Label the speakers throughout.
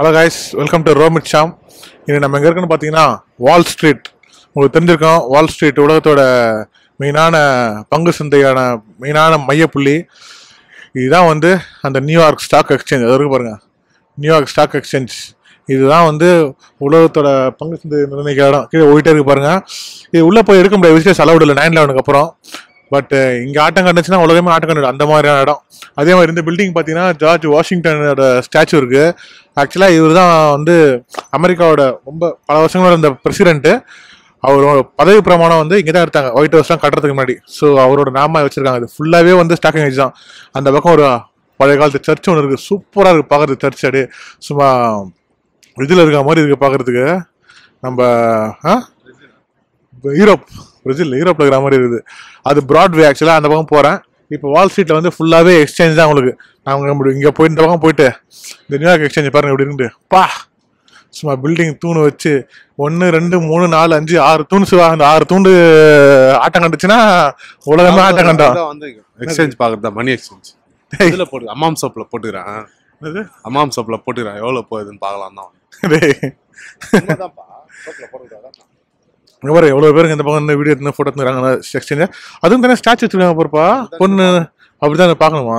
Speaker 1: Hello guys, welcome to Rome with Sham. இது நம்ம எங்கே இருக்குன்னு பார்த்தீங்கன்னா வால் ஸ்ட்ரீட். உங்களுக்கு தெரிஞ்சிருக்கோம், வால் ஸ்ட்ரீட் உலகத்தோட மெயினான பங்கு சந்தையான மெயினான மையப்புள்ளி. இதுதான் வந்து அந்த நியூயார்க் ஸ்டாக் எக்ஸ்சேஞ்ச். அது இருக்கு பாருங்க, நியூயார்க் ஸ்டாக் எக்ஸ்சேஞ்ச். இதுதான் வந்து உலகத்தோட பங்கு சந்தை நிர்ணயிக்கிற இடம். கீழே போயிட்டே இருக்கு பாருங்க. இது உள்ளே போய் எடுக்க முடியாது, விசிட்டர்ஸ் அலவுட் இல்லை 9/11 அப்புறம். பட் இங்கே ஆட்டம் கண்டுச்சுன்னா உலகமே ஆட்டம் கண்டு அந்த மாதிரியான இடம். அதே மாதிரி இந்த பில்டிங் பார்த்தீங்கன்னா ஜார்ஜ் வாஷிங்டனோட ஸ்டாச்சு இருக்கு. ஆக்சுவலாக இவர் தான் வந்து அமெரிக்காவோட ரொம்ப பல வருஷங்களோட இந்த பிரசிடென்ட்டு. அவரோட பதவி பிரமாணம் வந்து இங்கே தான் எடுத்தாங்க, ஒயிட் ஹவுஸ்லாம் கட்டுறதுக்கு முன்னாடி. ஸோ அவரோட நாம வச்சிருக்காங்க. இது ஃபுல்லாகவே வந்து ஸ்டாக் எக்ஸ்சேஞ்ச் தான். அந்த பக்கம் ஒரு பழைய காலத்து சர்ச் ஒன்று இருக்குது, சூப்பராக இருக்குது பார்க்குறது. சர்ச் அடி சும்மா இதில் இருக்க மாதிரி இருக்குது பார்க்குறதுக்கு. நம்ம யூரோப்பில் இருக்கிற மாதிரி இருக்குது. அது ப்ராட்வே. ஆக்சுவலாக அந்த பக்கம் போகிறேன். இப்போ வால் ஸ்ட்ரீட்டில் வந்து ஃபுல்லாகவே எக்ஸ்சேஞ்ச் தான் உங்களுக்கு. நாங்கள் இங்கே போயிட்டு இந்த பக்கம் போயிட்டு இந்த நியூயார்க் எக்ஸ்சேஞ்ச் பாருங்கள் எப்படி இருக்கு பா. சும்மா பில்டிங் தூணு வச்சு 1 2 3 4 5 6 தூண் சிவா. அந்த 6 தூண்டு ஆட்டம் கண்டுச்சுன்னா உலகமே ஆட்டம் கண்டோம்.
Speaker 2: எக்ஸ்சேஞ்ச் பார்க்குறதா மணி எக்ஸ்சேஞ்ச் இதில் போட்டு அம்மாம் சோப்பில் போட்டுக்கிறேன். அம்மாம் சோப்பில் போட்டுக்கிறேன், எவ்வளோ போகுதுன்னு பார்க்கலாம் தான்.
Speaker 1: எவ்வளோ எவ்வளோ பேருக்கு இந்த பக்கம் இந்த வீடியோ எடுத்து ஃபோட்டோ எடுத்துக்கிறாங்க எக்ஸ்சேஞ்ச். அதுவும் தானே ஸ்டாச்சு வச்சுருக்காங்க போறப்பா. பொண்ணு அப்படிதான் பார்க்கணுமா?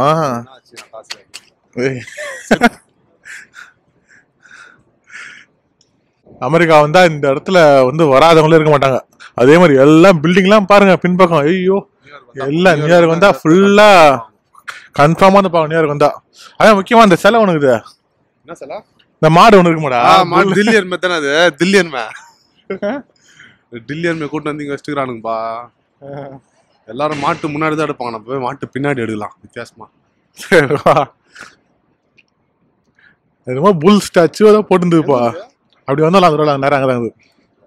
Speaker 1: அமெரிக்கா வந்தா இந்த இடத்துல வந்து வராதவங்களே இருக்க மாட்டாங்க. அதே மாதிரி எல்லாம் பில்டிங்லாம் பாருங்க பின்பக்கம். ஐயோ எல்லாம் நியூயார்க் வந்தா ஃபுல்லா கன்ஃபார்மா வந்து பாருங்க. நியூயார்க் வந்தா அதான் முக்கியமா இந்த சிலை ஒன்று இருக்குது.
Speaker 2: என்ன சிலை?
Speaker 1: இந்த மாடு ஒன்று இருக்குமாடா,
Speaker 2: தில்லியன் மே தானே. அது தில்லியன் மே டில்லியன் மே கூட்டு வந்து இங்கே வச்சுக்கிறானுங்கப்பா. எல்லாரும் மாட்டு முன்னாடி தான் எடுப்பாங்க, நம்ம போய் மாட்டு பின்னாடி எடுக்கலாம் வித்தியாசமா.
Speaker 1: என்னமோ புல் ஸ்டாச்சு ஏதோ போட்டுருந்துப்பா. அப்படி வந்தாலும் அந்த நேரம் அங்கே தான்.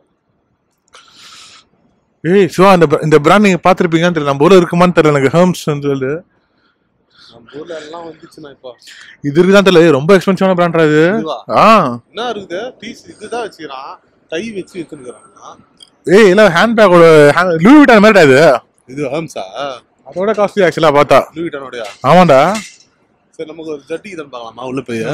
Speaker 1: ஏய் சிவா, இந்த பிராண்ட் நீங்க பாத்திருப்பீங்கன்னு தெரியல, நம்ம ஊர்ல இருக்குமான்னு தெரியல எனக்கு. ஹேர்ம்ஸ் சொல்லு, இது இருக்குதான் தெரியல. ரொம்ப எக்ஸ்பென்சிவான பிராண்ட் அது.
Speaker 2: என்ன இருக்குது? பீஸ் இதுதான் வச்சுக்கிறான், கை வச்சு வச்சுக்கிறாங்க.
Speaker 1: ஏய் இல்ல ஹேண்ட்பேக்கோட லூயி விட்டான் மாதிரி அது.
Speaker 2: இது ஹேர்ம்ஸா? அதோட
Speaker 1: காஸ்ட்லி ஆக்சுவலா பார்த்தா.
Speaker 2: லூயி விட்டானோடயா?
Speaker 1: ஆமாண்டா.
Speaker 2: சரி நமக்கு ஒரு ஜட்டி தான் பார்க்கலாமா உள்ள போய்?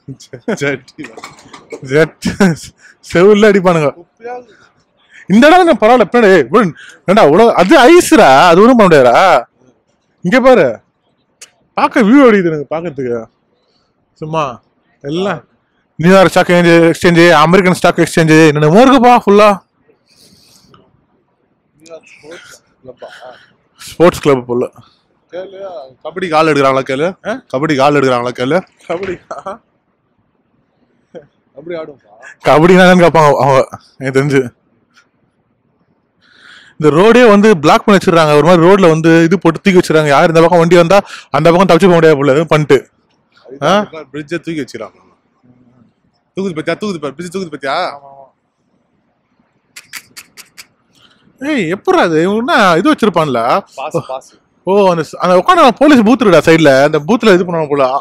Speaker 1: செவுல அடிப்பானுங்க இந்த இடம். பரவாயில்ல பின்னாடி அது ஐஸ்ரா, அது ஒண்ணும் பண்ண முடியாதா? இங்க பாரு, பார்க்க வியூ அடிக்குது எனக்கு பாக்கிறதுக்கு. சும்மா எல்லாம் New York stock exchange, American stock exchange, என்னென்னமோ இருக்குப்பா ஃபுல்லா. ஸ்போர்ட்ஸ் கிளப் போல.
Speaker 2: கபடி கால் எடுக்கிறாங்களா கேளு? கபடி கால் எடுக்கிறாங்களா கேளு?
Speaker 1: கபடி
Speaker 2: கபடி ஆடுவோம்.
Speaker 1: கபடினா கேட்பாங்க அவங்க எனக்கு தெரிஞ்சு. இந்த ரோடே வந்து பிளாக் பண்ணி வச்சிருக்காங்க. ஒரு மாதிரி ரோட்ல வந்து இது போட்டு தூக்கி வச்சிருக்காங்க. யார் இந்த பக்கம் வண்டி வந்தா அந்த பக்கம் தப்பிச்சு போக முடியாது போல பண்ணிட்டு.
Speaker 2: பிரிட்ஜை தூக்கி வச்சிருக்காங்க. தூக்குது பத்தியா? தூக்குது பாரு, பிரிட்ஜ் தூக்குது பத்தியா?
Speaker 1: ஏய் எப்படா அது இவங்க இது வச்சிருப்பான்ல. ஓ அந்த உட்காந்து போலீஸ் பூத் இருக்குடா சைட்ல, அந்த பூத்ல இது பண்ணுவாங்க போல.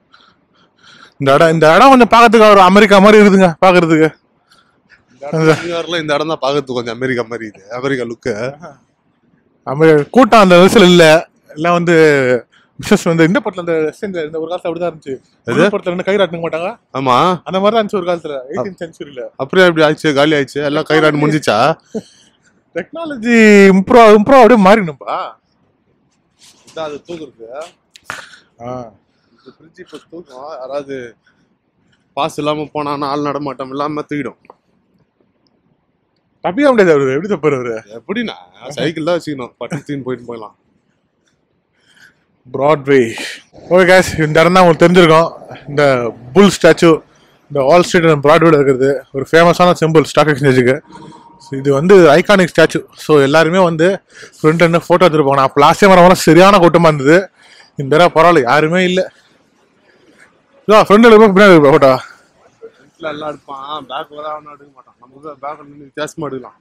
Speaker 1: இந்த இடம் கொஞ்சம் பாக்கிறதுக்கு ஒரு அமெரிக்கா மாதிரி இருக்குதுங்க பாக்குறதுக்கு.
Speaker 2: நியூயார்க்ல இந்த இடம் தான் பாக்கிறதுக்கு கொஞ்சம் அமெரிக்கா மாதிரி இது, அமெரிக்கா லுக்கு.
Speaker 1: கூட்டம் அந்த வயசுல இல்ல, எல்லாம் வந்து பிசினஸ் வந்து இந்த படத்துல இந்த ஒரு காலத்துல அப்படிதான் இருந்துச்சு. படத்துல இருந்து கை ராட்டுங்க மாட்டாங்க.
Speaker 2: ஆமா
Speaker 1: அந்த மாதிரி இருந்துச்சு ஒரு காலத்துல 18th centuryல.
Speaker 2: அப்படியே அப்படி ஆயிடுச்சு, காலி ஆயிடுச்சு, எல்லாம் கை ராட்டு முடிஞ்சிச்சா?
Speaker 1: டெக்னாலஜி இம்ப்ரூவ் அப்படியே மாறினும்பா.
Speaker 2: அது தூக்குறது ஃப்ரிட்ஜ் இப்போ தூக்கும். யாராவது பாஸ் இல்லாம போனான்னா ஆள் நடமாட்டம் இல்லாம தூக்கிடும்.
Speaker 1: தப்பிக்க முடியாது. அவரு எப்படி தப்பாரு? அவரு
Speaker 2: எப்படின்னா சைக்கிள் தான் வச்சுக்கணும், பட்டு தூக்கின்னு போயிட்டு போயிடலாம்.
Speaker 1: ப்ராட்வே. ஓகே கேஸ், இந்த இடம் தான் உங்களுக்கு தெரிஞ்சிருக்கோம். இந்த புல் ஸ்டாச்சு இந்த வால் ஸ்ட்ரீட் ப்ராட்வேல இருக்கிறது ஒரு ஃபேமஸான சிம்பிள் ஸ்டாக் எக்ஸ்சேஞ்சுக்கு. இது வந்து ஐகானிக் ஸ்டாச்சு. ஸோ எல்லாருமே வந்து ஃப்ரெண்ட் என்ன ஃபோட்டோ எடுத்துருப்பாங்க. நான் லாஸ்ட் வர சரியான கூட்டமாக இருந்தது. இந்த தடவை பரவாயில்ல, யாருமே இல்லை. ஃப்ரெண்ட் பின்னாடி ஃபோட்டோ
Speaker 2: எல்லாம் எடுப்பான், பேக்ல தான் அவனும் எடுக்க மாட்டான். நம்ம பேக்ல நின்று வித்தியாசமா எடுக்கலாம்.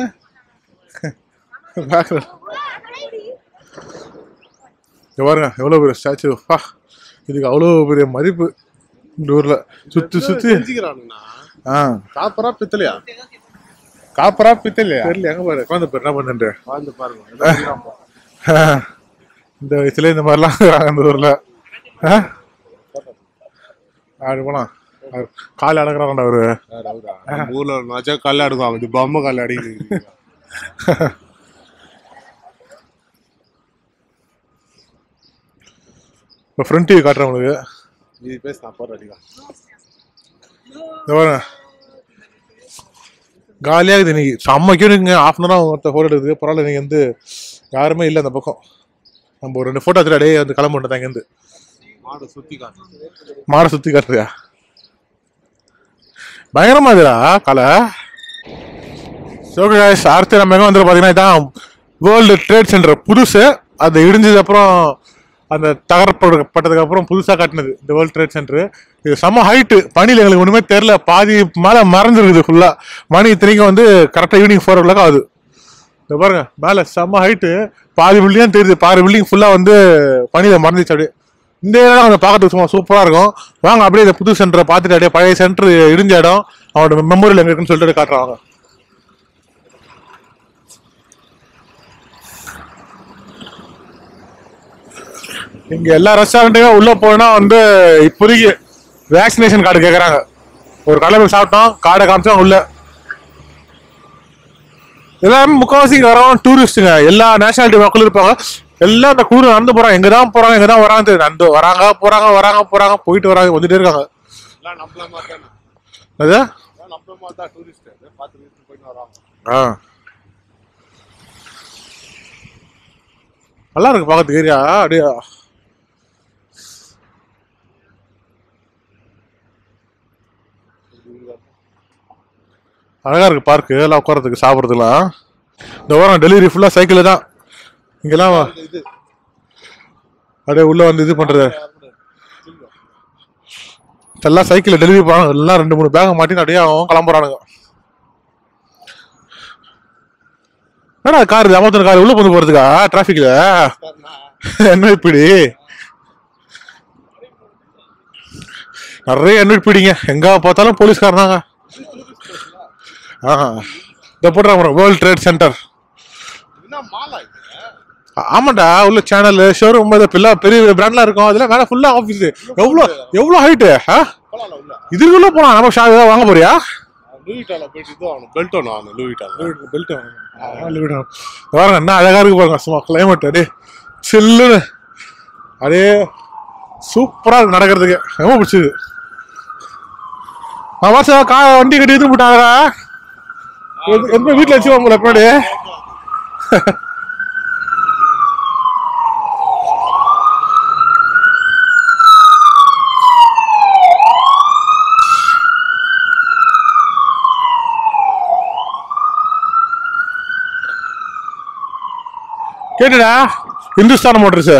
Speaker 1: பேக்ல பாருங்க எவ்வளோ பெரிய ஸ்டாச்சு. இதுக்கு அவ்வளோ பெரிய மதிப்பு இந்த ஊர்ல. சுத்தி சுத்தி
Speaker 2: காப்பரா பித்தலையா?
Speaker 1: காப்பரா பித்தலையா தெரியல. எங்க பாரு குழந்தை பேர் என்ன பண்ணுட்டு
Speaker 2: பாருங்க.
Speaker 1: இந்த வயசுல இந்த மாதிரிலாம் அந்த ஊர்ல. அப்படி போலாம் காலை அடக்குறாங்கடா அவரு.
Speaker 2: ஊர்ல நாச்சா கல்ல அடுக்கும், இது பொம்மை கல்ல அடிக்குது.
Speaker 1: இப்போ ஃப்ரண்ட் டிவி காட்டுறேன் உங்களுக்கு.
Speaker 2: இது பேச நான் போற அடிக்கலாம்.
Speaker 1: காலியாக இருக்குது இன்னைக்கு. செம்மக்கே நீங்கள் ஆஃப் அன் ஹவர் ஒருத்த ஃபோட்டோ எடுக்குது. பரவாயில்ல, நீங்கள் வந்து யாருமே இல்லை அந்த பக்கம். நம்ம ஒரு 2 ஃபோட்டோ எடுத்துட்டு அப்படியே வந்து கிளம்பிட்டோம் அங்கேருந்து. மாடை சுற்றி காட்டுறியா? பயங்கரமா இதுடா கலை. ஓகே गाइस, அடுத்து நம்ம எங்கே வந்து பார்த்தீங்கன்னா இதான் வேர்ல்டு ட்ரேட் சென்டர் புதுசு. அது இடிஞ்சது அப்புறம் அந்த தகரப்பட்டதுக்கு அப்புறம் புதுசாக கட்டினது இந்த வேர்ல்டு ட்ரேட் சென்டர். இது செம்ம ஹைட்டு. பனியில் எங்களுக்கு ஒன்றுமே தெரில, பாதி மேலே மறைஞ்சிருக்குது ஃபுல்லாக. மணி இத்தனைக்கும் வந்து கரெக்டாக ஈவினிங் 4 o'clock ஆகுது. இந்த பாருங்க மேலே செம்ம ஹைட்டு, பாதி பில்டிங் தெரியுது. பாதி பில்டிங் ஃபுல்லாக வந்து பனியில் மறைஞ்சிச்சு. அப்படியே இந்த இடம் கொஞ்சம் பார்க்கறதுக்கு சும்மா சூப்பராக இருக்கும். வாங்க அப்படியே இந்த புது சென்டரை பார்த்துட்டு அப்படியே பழைய சென்டர் இடிஞ்ச இடம் அவனோட மெமோரியல் எங்கே இருக்குன்னு சொல்லிட்டு காட்டுறாங்க. இங்க எல்லா ரெஸ்டாரண்ட்டுக்கும் உள்ள போனா வந்து இப்போதைக்கு வேக்சினேஷன் கார்டு கேட்கறாங்க. ஒரு கடை போய் சாப்பிட்டோம், கார்டை காமிச்சோம் உள்ள. எல்லாரும் முக்கால்வாசி வரோம் டூரிஸ்ட்டுங்க, எல்லா நேஷனாலிட்டி மக்களும் இருப்பாங்க. எல்லாம் அந்த குளிர் நடந்து போறாங்க, எங்கதான் போறாங்க எங்கதான் வராங்க தெரியும். நடந்து வராங்க போறாங்க வராங்க போறாங்க போயிட்டு வராங்க வந்துட்டே இருக்காங்க. அது நல்லா இருக்கு பார்க்கறதுக்கு ஏரியா. அப்படியே அழகா இருக்கு பார்க்கு, எல்லாம் உட்காரத்துக்கு சாப்பிட்றதுலாம். இந்த வாரம் டெலிவரி ஃபுல்லா சைக்கிள் தான் இங்கெல்லாம். அப்படியே உள்ள வந்து இது பண்றது எல்லாம் சைக்கிள் டெலிவரி போறாங்க. எல்லாம் 2-3 பேக் மாட்டின்னு அப்படியே அவன் கிளம்புறானுங்க. என்னடா கார் அமர்த்தின கார் உள்ள வந்து போறதுக்கா டிராபிக்ல? என்ன இப்படி நிறைய என்ன இப்படிங்க, எங்க பார்த்தாலும் போலீஸ்காரனாங்க. இதை போட்டுறாங்க வேர்ல்ட் ட்ரேட் சென்டர். ஆமாண்டா, உள்ள சேனல் ஷோரூம் பெரிய பிராண்ட்லாம் இருக்கும். அதெல்லாம் மேலே ஃபுல்லா ஆஃபீஸ். எவ்வளோ ஹைட்டு இதுக்குள்ள போலாம். நம்ம ஷாப் ஏதாவது வாங்க போறியா? பாருங்க என்ன அழகா இருக்கு பாருங்க. சும்மா கிளைமேட் அப்படியே சில்லுன்னு அப்படியே சூப்பரா இருக்கு நடக்கிறதுக்கு. ரொம்ப பிடிச்சது. வண்டி கட்டி எது போட்டாங்க வீட்டுல வச்சு உங்களை எப்படி கேட்டுடா. இந்துஸ்தான் மோட்டர்ஸ்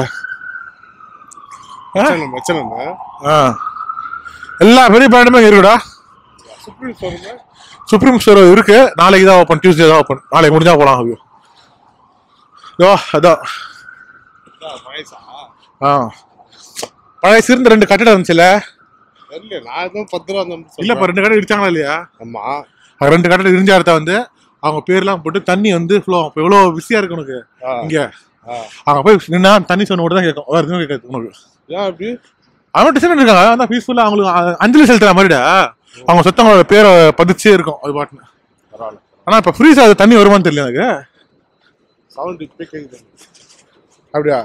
Speaker 1: எல்லா பெரிய பிராண்டுமே இருக்குடா. சுப்ரீம் ஸ்டோர் இருக்கு. நாளைக்கு தான் ஓப்பன், டியூஸ்டே தான் ஓப்பன். நாளைக்கு முடிஞ்சா போலாம். அதான் பழைய சிறந்த 2 கட்டிடம் இருந்துச்சுல. இல்லப்பா 2 கடை இடிச்சாங்களா இல்லையா? ஆமா, 2 கட்டிடம் இடிஞ்ச இடத்த வந்து அவங்க பேர்லாம் போட்டு தண்ணி வந்து ஃப்ளோ. எவ்வளவு பிஸியா இருக்கு உனக்கு இங்க. அங்க போய் நின்னா தண்ணி சொன்ன கூட தான் கேட்கும், வேற எதுவும் கேட்காது உனக்கு. அவன் டிசைன் இருக்காங்க அந்த பீஸ்ஃபுல்லா. அவங்களுக்கு அஞ்சலி செலுத்துற மாதிரிடா. அவங்க சொத்தவங்களோட பேரை பதிச்சே இருக்கும் அது பாட்டுன்னு. ஆனா இப்ப ஃப்ரீஸ் ஆகுது, தண்ணி வருமானு தெரியல எனக்கு. அப்படியா?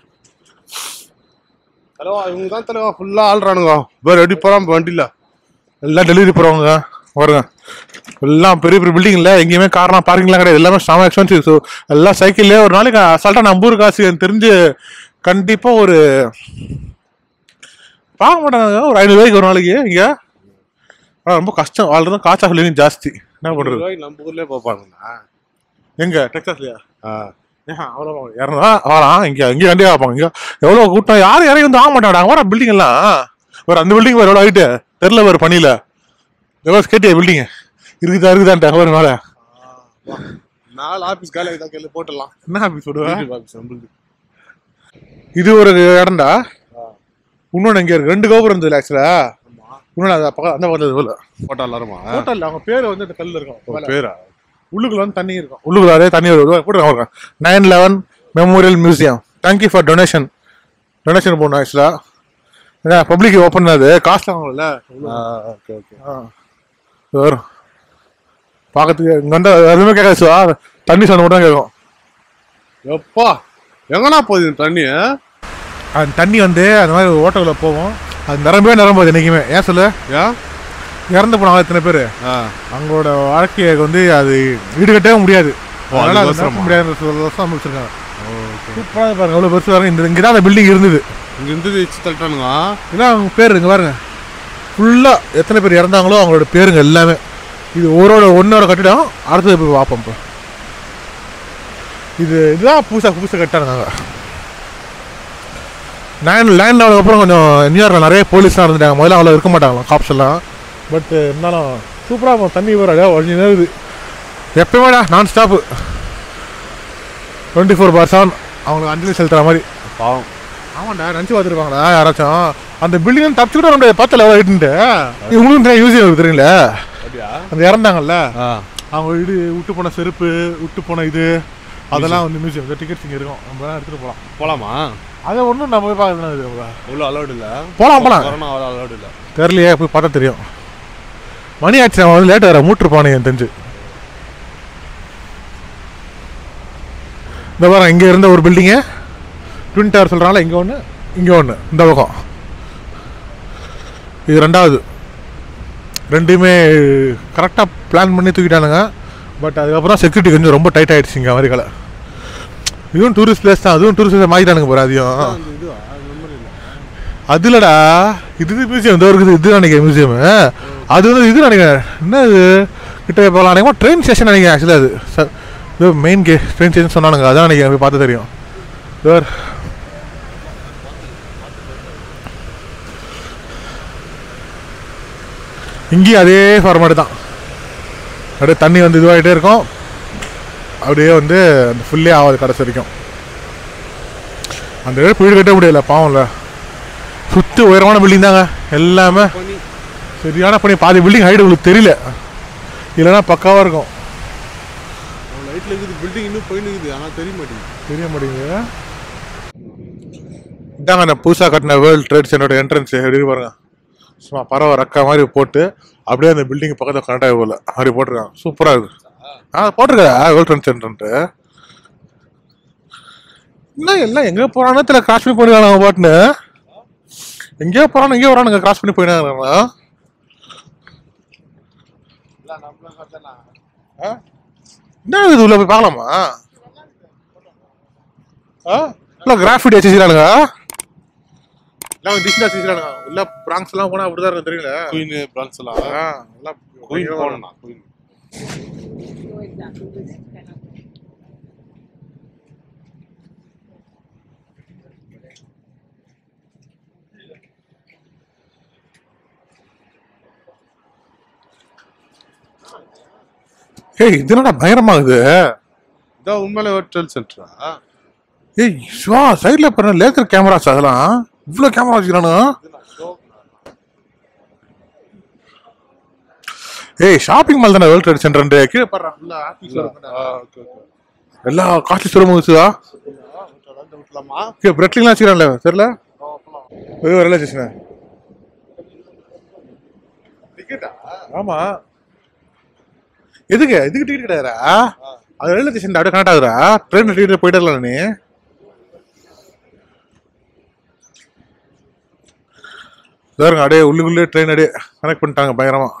Speaker 2: தலைவா இவங்க தான் தலைவா ஃபுல்லா ஆள்றானுங்க. வேற எப்படி போறான் வண்டியில
Speaker 1: எல்லாம் டெலிவரி போறவங்க வருங்க. எல்லாம் பெரிய பெரிய பில்டிங் இல்லை, எங்கேயுமே கார்லாம் பார்க்கிங்லாம் கிடையாது. எல்லாமே செம எக்ஸ்பென்சிவ். ஸோ எல்லாம் சைக்கிள்லேயே ஒரு நாளைக்கு அசால்ட்டாக 50 காசு எனக்கு தெரிஞ்சு கண்டிப்பாக ஒரு பார்க்க மாட்டாங்க. ஒரு 500 ரூபாய்க்கு ஒரு நாளைக்கு இங்கே. ஆனால் ரொம்ப கஷ்டம் வாழ்றதும். காஸ்ட் ஆஃப் லிவிங் ஜாஸ்தி. என்ன பண்ணுறது?
Speaker 2: நம்ம ஊர்லேயே பார்ப்பாங்கண்ணா.
Speaker 1: எங்கே டெக்ஸாஸ்லையா? அவ்வளோ 200 வரலாம். இங்கே கண்டிப்பாக பார்ப்பாங்க. இங்கே எவ்வளோ கூட்டம், யாரும் இறங்கி வந்து ஆக மாட்டாங்க. வர பில்டிங் எல்லாம் ஒரு அந்த பில்டிங் வேறு எவ்வளோ ஆகிட்டு தெரில. வேறு பணியில் எவ்வளோ கேட்டியா பில்டிங் இருக்குதான்ட்டு ஒரு மேலே
Speaker 2: 4 ஆஃபீஸ் காலை இதான் போட்டுடலாம்.
Speaker 1: என்ன ஆஃபீஸ் போடுவேன்? இது ஒரு இடம்டா. இன்னொன்று இங்கே இருக்கு. 2 கோபுரம் இருந்தது ஆக்சுவலா. இன்னொன்று அந்த பக்கத்தில்
Speaker 2: ஹோட்டல் வருமா?
Speaker 1: ஹோட்டல் அவங்க பேர் வந்து இந்த கல் இருக்கும்.
Speaker 2: பேரா?
Speaker 1: உள்ளுக்குள்ள வந்து தண்ணி இருக்கும். உள்ளுக்குள்ள அதே தண்ணி போட்டுருக்காங்க. 9/11 memorial museum. Thank you for donation போடணும் ஆக்சுவலா. பப்ளிக் ஓப்பன் அது காஸ்ட் ஆகும்ல.
Speaker 2: Okay okay.
Speaker 1: வரும் பார்க்கறதுக்கு இங்கே வந்து எதுவுமே கேட்காது சார், தண்ணி சவுண்ட் மட்டும் தான் கேட்கும்.
Speaker 2: எப்பா எங்கண்ணா போகுது தண்ணி?
Speaker 1: அந்த தண்ணி வந்து அந்த மாதிரி ஓட்டத்தில் போகும், அது நிரம்பாது என்றைக்குமே. ஏன் சொல்லு?
Speaker 2: ஏன்
Speaker 1: இறந்து போனாங்க எத்தனை பேர், அவங்களோட வாழ்க்கையை வந்து அது ஈடுகட்டவே முடியாது, அதனால அது நிரப்ப முடியாது வருஷம் முடிச்சிருக்காங்க. சூப்பராக பாருங்க, அவ்வளோ பெருசு பாருங்க. இங்கே தான் அந்த பில்டிங் இருந்தது,
Speaker 2: இங்கே இருந்து தள்ளிட்டானுங்க.
Speaker 1: இதெல்லாம் அவங்க பேர் இங்கே பாருங்க, ஃபுல்லாக எத்தனை பேர் இறந்தாங்களோ அவங்களோட பேருங்க எல்லாமே. இது ஒன்னோட கட்டிடம். அடுத்தது போய் பார்ப்போம். இப்போ இதுதான் புதுசாக கட்டாங்க. லேண்ட் ஆனதுக்கப்புறம் கொஞ்சம் நியூயார்க்கில் நிறைய போலீஸ்லாம் இருந்துட்டாங்க, முதல்ல அவ்வளோ இருக்க மாட்டாங்களாம் காப்ஸ் எல்லாம். பட் இருந்தாலும் சூப்பராக இருக்கும், தண்ணி வர ஒரிஜினல் எப்பயுமேடா நான் ஸ்டாப்பு 24/7 அவங்களுக்கு அஞ்சலி செலுத்துகிற மாதிரி.
Speaker 2: பாவம்.
Speaker 1: ஆமாண்டா, நினச்சி பார்த்துருப்பாங்களா யாராச்சும் அந்த பில்டிங் தப்பிச்சுக்கூட நம்மளுடைய பார்த்தல ஆகிட்டு இவங்களும் யூஸ் தெரியுங்களே. அந்த இறந்தாங்கல்ல அவங்க வீடு விட்டு போன செருப்பு, விட்டு போன இது அதெல்லாம் வந்து மியூசியம். இந்த டிக்கெட்ஸ் இங்கே இருக்கும், நம்ம தான் எடுத்துகிட்டு போகலாமா? அதை ஒன்றும் நம்ம போய் பார்க்கலாம்,
Speaker 2: அவ்வளோ அலௌடு இல்லை.
Speaker 1: போகலாம்
Speaker 2: அலௌடு இல்லை
Speaker 1: தெரியலையே, போய் பார்த்தா தெரியும். மணி ஆச்சு, அவன் வந்து லேட் வர மூட்டுருப்பானு என் தெரிஞ்சு. இந்த பாருங்க, இங்கே இருந்த ஒரு பில்டிங்கு ட்வின் டவர் சொல்கிறாங்களா, இங்கே ஒன்று இங்கே ஒன்று, இந்த பக்கம் இது ரெண்டாவது. ரெண்டுமே கரெக்டாக பிளான் பண்ணி தூக்கிட்டானுங்க. பட் அதுக்கப்புறம் செக்யூரிட்டி கொஞ்சம் ரொம்ப டைட் ஆகிடுச்சு இங்கே அமெரிக்காவில். இதுவும் டூரிஸ்ட் பிளேஸ் தான், அதுவும் டூரிஸ்ட் பிளேஸ் மாறிட்டானுங்க போகிற. அதையும் அது இல்லைடா, இது மியூசியம் இதோ இருக்குது, இது நினைக்கிறேன் மியூசியம். அது வந்து இது நினைக்கிறேன், என்ன இது கிட்ட போகலாம் நினைக்கிறேன், ட்ரெயின் ஸ்டேஷன் நினைக்கிறேன். ஆக்சுவலாக அது சார் இது மெயின் ட்ரெயின் ஸ்டேஷன் சொன்னானுங்க, அதான் நினைக்கிறேன், போய் பார்த்து தெரியும். சார் இங்கேயும் அதே ஃபார்மேட்டு தான், அப்படியே தண்ணி வந்து இதுவாகிட்டே இருக்கும், அப்படியே வந்து அந்த ஃபுல்லே ஆகாது கடைசி வரைக்கும். அந்த இழப்பு வீடு கட்ட முடியல, பாவம்ல. சுற்றி உயரமான பில்டிங் தாங்க எல்லாமே, சரியான பணி. பாதி பில்டிங் ஹைட் உங்களுக்கு தெரியல, இல்லைன்னா பக்காவாக இருக்கும்.
Speaker 2: லைட்டில் இருக்குது பில்டிங், இன்னும் போயின்னு இருக்குது, ஆனால் தெரிய மாட்டேங்குது.
Speaker 1: இதாங்க நான் புதுசாக கட்டின வேர்ல்டு ட்ரேட் சென்டரோட என்ட்ரன்ஸ். எப்படி பாருங்க, சும்மா பறவை ரக்கா மாதிரி போட்டு அப்படியே அந்த பில்டிங் பக்கத்தில் கனெக்ட் ஆகி போகல அப்படி போட்டிருக்காங்க. சூப்பராக இருக்கு. போட்டிருக்கா வேர்ல்டு ட்ரேட் சென்டர்ன்ட்டு. இன்னும் எல்லாம் எங்கே போகிறானோ தெரியல, கிராஸ் பண்ணி போயிருக்காங்க அவங்க பாட்டுன்னு. எங்கேயோ போகிறானு எங்கேயோ வரானுங்க, கிராஸ் பண்ணி போயினாங்க. என்ன இது உள்ள போய் பார்க்கலாமா? இல்லை கிராஃபிட்டி வச்சுக்கிறானுங்க, எல்லாம் டிஸ்னா வச்சுக்கிறானுங்க. உள்ள பிராங்க்ஸ் எல்லாம் போனால் அப்படிதான் இருக்கும், தெரியல.
Speaker 2: குயின் பிராங்க்ஸ் எல்லாம் எல்லாம் குயின் போகணும்னா குயின்.
Speaker 1: ஏய் இது என்னடா பயங்கரமாகுது.
Speaker 2: இதான் உண்மையிலே ஒரு ட்ரெல் சென்டரா?
Speaker 1: ஏய் ஸ்வா சைடில் பாருங்க, லேசர் கேமராஸ், அதெல்லாம் இவ்வளோ கேமரா வச்சுக்கிறானு. ஏய் ஷாப்பிங் மால் தானே வேர்ல்ட் ட்ரேட் சென்டர். கீழே பாரு, எல்லா காஸ்ட்லி சுரமுச்சுதா. பிரெட்லிங்லாம் வச்சுக்கிறான்ல தெரியல. ரயில்வே ஸ்டேஷன் ஆமா, எதுக்கு டிக்கெட் கிடையாதுடா, அது ரயில்வே ஸ்டேஷன் அப்படியே கனெக்ட் ஆகுறா. ட்ரெயின் டிக்கெட் போயிட்டு வரலாம் நீ. பாருங்க அப்படியே உள்ளுக்குள்ளே ட்ரெயின் அப்படியே கனெக்ட் பண்ணிட்டாங்க பயங்கரமா.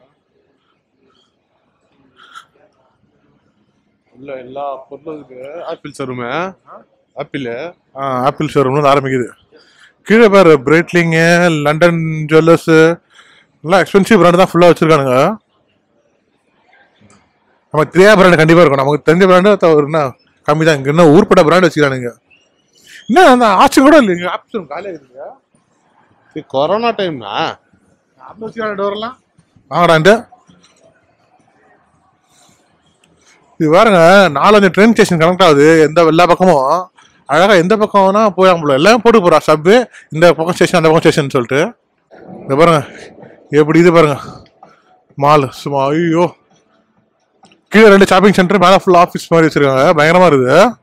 Speaker 2: உள்ள எல்லா பொருளும் இருக்கு. ஆப்பிள் ஷோரூம்,
Speaker 1: ஆப்பிள் ஷோரூம்ல ஆரம்பிக்குது. கீழே பாரு பிரெட்லிங்கு, லண்டன் ஜுவல்லர்ஸ், எல்லாம் எக்ஸ்பென்சிவ் பிராண்ட் தான் ஃபுல்லாக வச்சிருக்கானுங்க. நமக்கு தெரியாத பிராண்டு கண்டிப்பாக இருக்கும், நமக்கு தெரிஞ்ச பிராண்டு என்ன கம்மி தான். இங்கே இன்னும் ஊர்பட்ட பிராண்ட் வச்சுக்கிறானுங்க. என்ன அந்த ஆட்சி கூட இல்லைங்க, ஆப்பிள் ஷோரூம் காலியாக இருக்குங்க.
Speaker 2: கொரோனா டைம்னா
Speaker 1: அப்போ வச்சுக்கிறாங்க டோரெல்லாம் வாங்கடான்ட்டு. இது பாருங்க 4-5 ட்ரெயின் ஸ்டேஷன் கனெக்ட் ஆகுது, எல்லா பக்கமும் அழகா எந்த பக்கம் வேணா போய் போல எல்லாமே போட்டு போறா. சப்பு இந்த பக்கம் ஸ்டேஷன் அந்த பக்கம் ஸ்டேஷன் சொல்லிட்டு. இந்த பாருங்க எப்படி இது பாருங்க மால் சும்மா. ஐயோ கீழே 2 ஷாப்பிங் சென்டர், மேலே ஃபுல் ஆஃபீஸ் மாதிரி வச்சிருக்காங்க, பயங்கரமா இருக்குது.